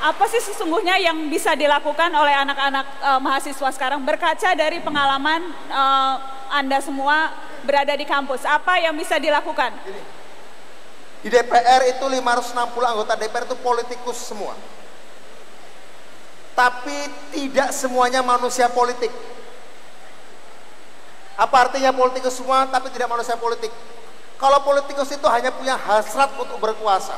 apa sih sesungguhnya yang bisa dilakukan oleh anak-anak mahasiswa sekarang berkaca dari pengalaman Anda semua berada di kampus? Apa yang bisa dilakukan? Di DPR itu 560 anggota DPR itu politikus semua. Tapi tidak semuanya manusia politik. Apa artinya politikus semua tapi tidak manusia politik? Kalau politikus itu hanya punya hasrat untuk berkuasa.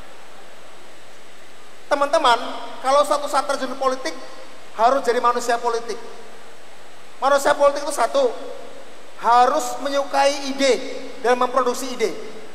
Teman-teman, kalau suatu saat terjun politik harus jadi manusia politik. Manusia politik itu satu, harus menyukai ide dan memproduksi ide.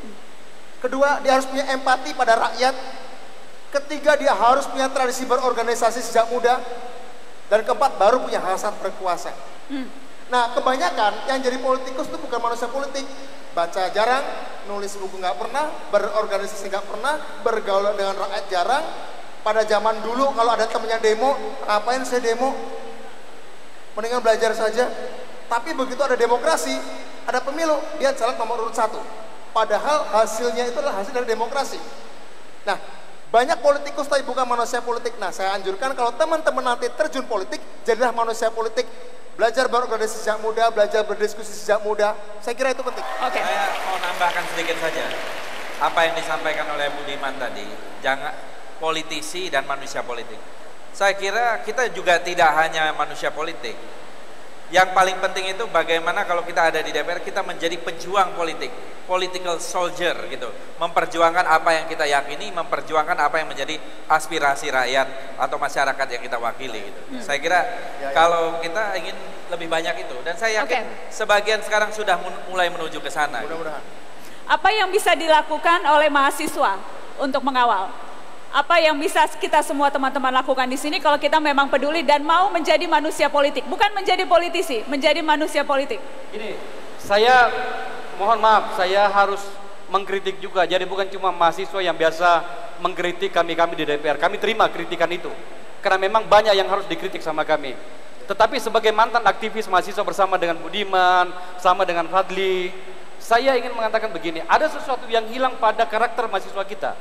Kedua, dia harus punya empati pada rakyat. Ketiga, dia harus punya tradisi berorganisasi sejak muda. Dan keempat, baru punya hasrat berkuasa. Nah, kebanyakan yang jadi politikus itu bukan manusia politik. Baca jarang, nulis buku nggak pernah, berorganisasi nggak pernah, bergaul dengan rakyat jarang. Pada zaman dulu kalau ada temennya demo, ngapain saya demo? Mendingan belajar saja. Tapi begitu ada demokrasi, ada pemilu, dia caleg nomor urut 1. Padahal hasilnya itu adalah hasil dari demokrasi. Nah, banyak politikus tapi bukan manusia politik. Nah, saya anjurkan kalau teman-teman nanti terjun politik, jadilah manusia politik. Belajar berorganisasi sejak muda, belajar berdiskusi sejak muda. Saya kira itu penting. Oke. Saya mau nambahkan sedikit saja. Apa yang disampaikan oleh Budiman tadi, jangan politisi dan manusia politik. Saya kira kita juga tidak hanya manusia politik. Yang paling penting itu bagaimana kalau kita ada di DPR, kita menjadi pejuang politik, political soldier gitu, memperjuangkan apa yang kita yakini, memperjuangkan apa yang menjadi aspirasi rakyat atau masyarakat yang kita wakili gitu. Saya kira kalau kita ingin lebih banyak itu, dan saya yakin sebagian sekarang sudah mulai menuju ke sana. Mudah-mudahan. Apa yang bisa dilakukan oleh mahasiswa untuk mengawal? Apa yang bisa kita semua teman-teman lakukan di sini kalau kita memang peduli dan mau menjadi manusia politik, bukan menjadi politisi, menjadi manusia politik? Ini saya mohon maaf, saya harus mengkritik juga. Jadi bukan cuma mahasiswa yang biasa mengkritik kami di DPR. Kami terima kritikan itu, karena memang banyak yang harus dikritik sama kami. Tetapi sebagai mantan aktivis mahasiswa bersama dengan Budiman, sama dengan Fadli, saya ingin mengatakan begini: ada sesuatu yang hilang pada karakter mahasiswa kita.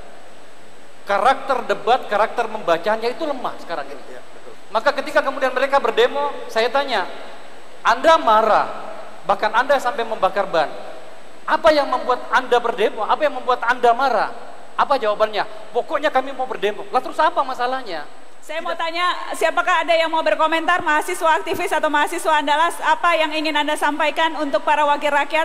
Karakter debat, karakter membacanya itu lemah sekarang ini. Maka ketika kemudian mereka berdemo, saya tanya, Anda marah, bahkan Anda sampai membakar ban. Apa yang membuat Anda berdemo? Apa yang membuat Anda marah? Apa jawabannya? Pokoknya kami mau berdemo. Lah terus apa masalahnya? Saya mau tanya, siapakah ada yang mau berkomentar, mahasiswa aktivis atau mahasiswa Andalas, apa yang ingin Anda sampaikan untuk para wakil rakyat?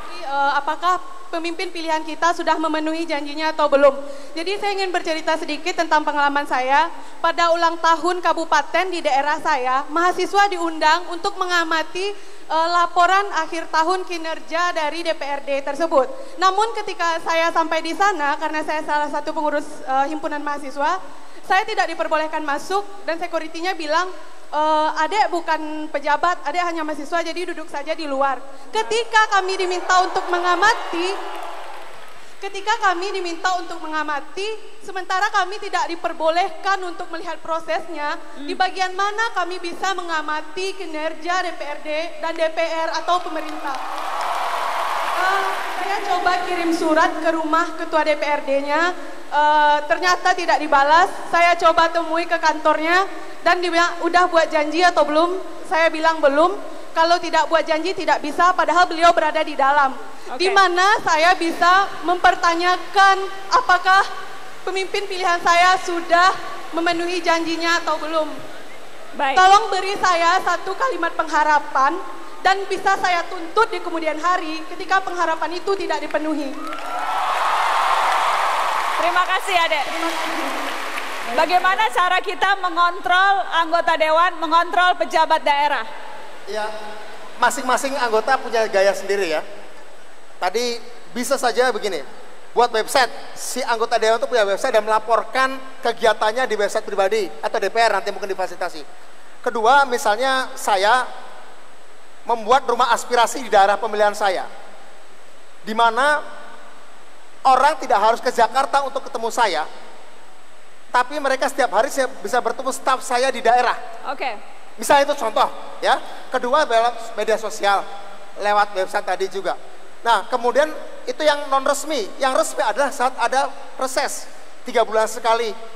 Apakah pemimpin pilihan kita sudah memenuhi janjinya atau belum? Jadi saya ingin bercerita sedikit tentang pengalaman saya. Pada ulang tahun kabupaten di daerah saya, mahasiswa diundang untuk mengamati laporan akhir tahun kinerja dari DPRD tersebut. Namun ketika saya sampai di sana, karena saya salah satu pengurus himpunan mahasiswa, saya tidak diperbolehkan masuk dan security-nya bilang, adek bukan pejabat, adek hanya mahasiswa, jadi duduk saja di luar. Ketika kami diminta untuk mengamati, sementara kami tidak diperbolehkan untuk melihat prosesnya, di bagian mana kami bisa mengamati kinerja DPRD dan DPR atau pemerintah. Saya coba kirim surat ke rumah ketua DPRD-nya, ternyata tidak dibalas. Saya coba temui ke kantornya, dan dia bilang, udah buat janji atau belum? Saya bilang belum. Kalau tidak buat janji tidak bisa, padahal beliau berada di dalam. Di mana saya bisa mempertanyakan apakah pemimpin pilihan saya sudah memenuhi janjinya atau belum. Baik. Tolong beri saya satu kalimat pengharapan dan bisa saya tuntut di kemudian hari ketika pengharapan itu tidak dipenuhi. Terima kasih, Adek. Bagaimana cara kita mengontrol anggota dewan, mengontrol pejabat daerah? Ya, masing-masing anggota punya gaya sendiri ya. Tadi bisa saja begini, buat website, si anggota dewan itu punya website dan melaporkan kegiatannya di website pribadi atau DPR, nanti mungkin difasilitasi. Kedua, misalnya saya membuat rumah aspirasi di daerah pemilihan saya, di mana orang tidak harus ke Jakarta untuk ketemu saya, tapi mereka setiap hari bisa bertemu staf saya di daerah. Misalnya itu contoh ya. Kedua, lewat media sosial, lewat website tadi juga. Nah, kemudian itu yang non resmi. Yang resmi adalah saat ada reses 3 bulan sekali.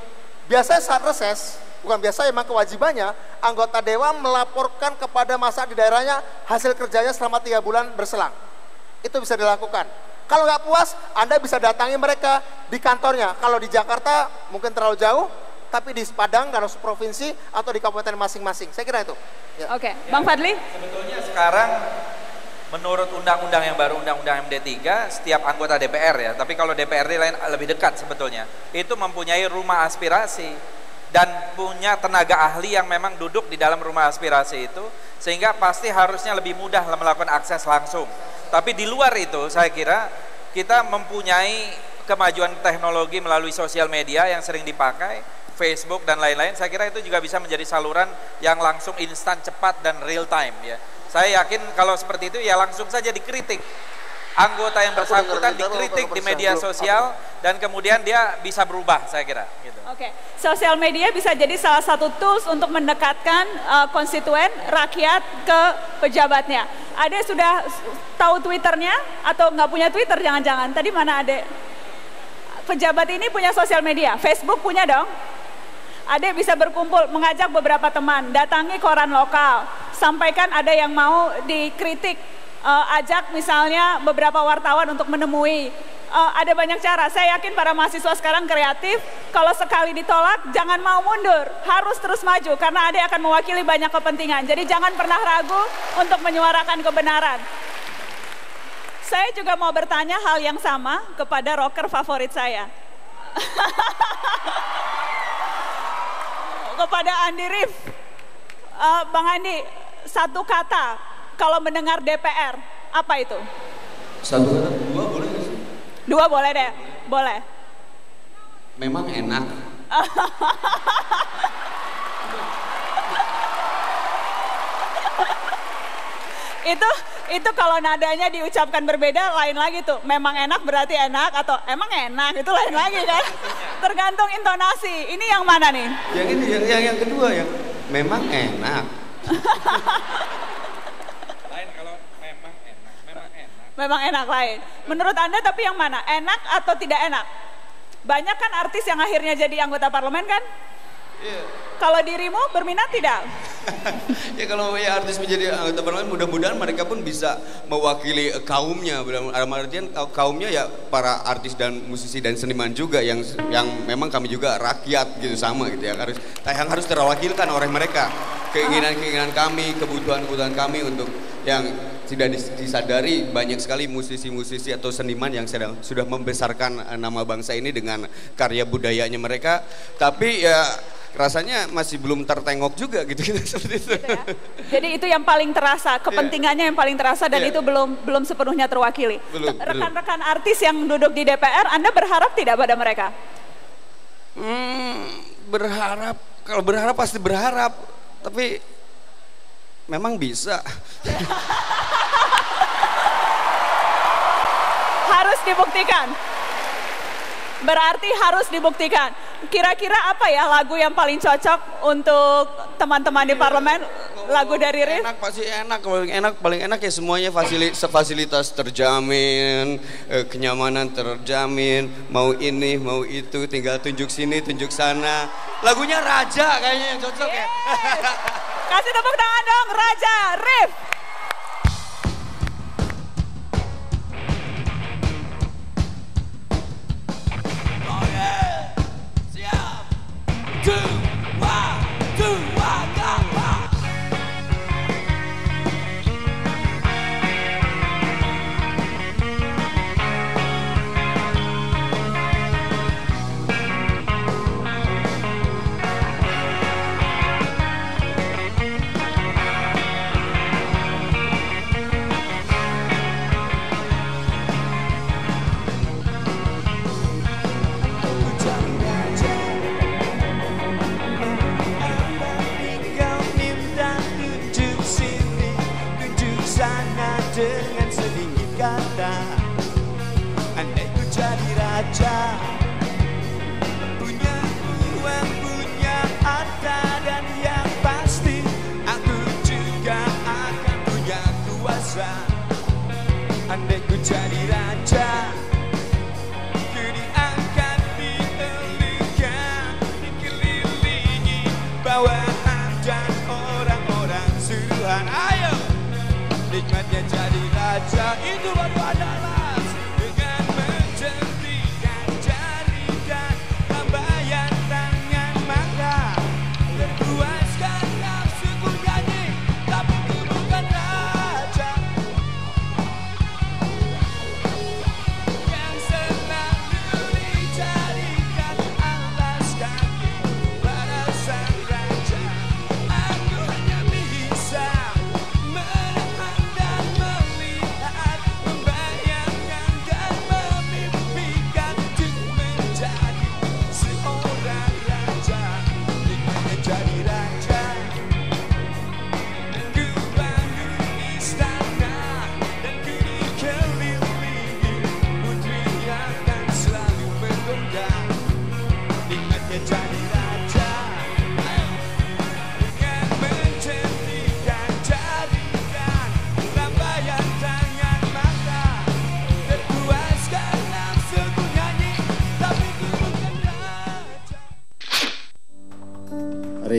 Biasanya saat reses, bukan biasa, emang kewajibannya anggota dewan melaporkan kepada masa di daerahnya hasil kerjanya selama 3 bulan berselang. Itu bisa dilakukan. Kalau nggak puas, Anda bisa datangi mereka di kantornya. Kalau di Jakarta mungkin terlalu jauh, tapi di Padang, kalau provinsi atau di kabupaten masing-masing. Saya kira itu. Ya. Oke, Bang Fadli. Sebetulnya sekarang menurut undang-undang yang baru, undang-undang MD3, setiap anggota DPR ya, tapi kalau DPRD lain lebih dekat sebetulnya, itu mempunyai rumah aspirasi dan punya tenaga ahli yang memang duduk di dalam rumah aspirasi itu, sehingga pasti harusnya lebih mudah melakukan akses langsung. Tapi di luar itu saya kira kita mempunyai kemajuan teknologi melalui sosial media yang sering dipakai, Facebook dan lain-lain. Saya kira itu juga bisa menjadi saluran yang langsung instan, cepat dan real time ya. Saya yakin kalau seperti itu ya langsung saja dikritik. Anggota yang bersangkutan dikritik di media sosial dan kemudian dia bisa berubah, saya kira. Gitu. Oke, sosial media bisa jadi salah satu tools untuk mendekatkan konstituen rakyat ke pejabatnya. Ade sudah tahu Twitternya atau nggak punya Twitter jangan-jangan? Tadi mana Ade? Pejabat ini punya sosial media, Facebook punya dong. Ade bisa berkumpul, mengajak beberapa teman, datangi koran lokal, sampaikan ada yang mau dikritik, ajak misalnya beberapa wartawan untuk menemui. Ada banyak cara, saya yakin para mahasiswa sekarang kreatif, kalau sekali ditolak jangan mau mundur, harus terus maju karena Ade akan mewakili banyak kepentingan. Jadi jangan pernah ragu untuk menyuarakan kebenaran. Saya juga mau bertanya hal yang sama kepada rocker favorit saya. Kepada Andi Rif, Bang Andi, satu kata kalau mendengar DPR, apa itu? Satu kata, 2 boleh gak sih? 2 boleh deh, boleh. Memang enak. Itu kalau nadanya diucapkan berbeda lain lagi tuh. Memang enak berarti enak atau emang enak itu lain lagi kan? Tergantung intonasi. Ini yang mana nih? Yang ini yang kedua yang memang enak. Lain kalau memang enak, memang enak. Memang enak lain. Menurut Anda tapi yang mana? Enak atau tidak enak? Banyak kan artis yang akhirnya jadi anggota parlemen kan? Iya. Kalau dirimu berminat tidak? Ya kalau ya artis menjadi anggota parlemen, mudah-mudahan mereka pun bisa mewakili kaumnya. Dalam artian kaumnya ya para artis dan musisi dan seniman juga yang memang kami juga rakyat gitu sama gitu ya. Yang harus terwakilkan oleh mereka. Keinginan-keinginan kami, kebutuhan-kebutuhan kami untuk yang tidak disadari banyak sekali musisi-musisi atau seniman yang sudah membesarkan nama bangsa ini dengan karya budayanya mereka. Tapi ya rasanya masih belum tertengok juga gitu seperti itu. Gitu ya? Jadi itu yang paling terasa, kepentingannya yang paling terasa dan itu belum sepenuhnya terwakili. Rekan-rekan artis yang duduk di DPR, Anda berharap tidak pada mereka? Berharap, kalau berharap pasti berharap, tapi memang bisa. Harus dibuktikan. Berarti harus dibuktikan. Kira-kira apa ya lagu yang paling cocok untuk teman-teman di parlemen? Lagu dari Rif? Enak, pasti enak. Paling enak ya semuanya fasilitas terjamin, kenyamanan terjamin, mau ini, mau itu, tinggal tunjuk sini, tunjuk sana. Lagunya Raja kayaknya yang cocok ya. Kasih tepuk tangan dong, Raja, Rif. Dengan sedikit kata, andai ku jadi raja, punya uang, punya harta, dan yang pasti aku juga akan punya kuasa. Andai ku jadi raja, ku diangkat di telinga,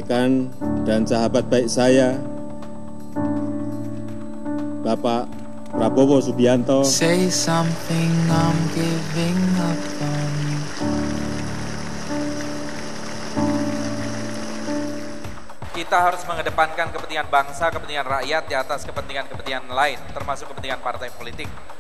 rekan dan sahabat baik saya, Bapak Prabowo Subianto. Say something, I'm giving up on you. Kita harus mengedepankan kepentingan bangsa, kepentingan rakyat di atas kepentingan-kepentingan lain, termasuk kepentingan partai politik.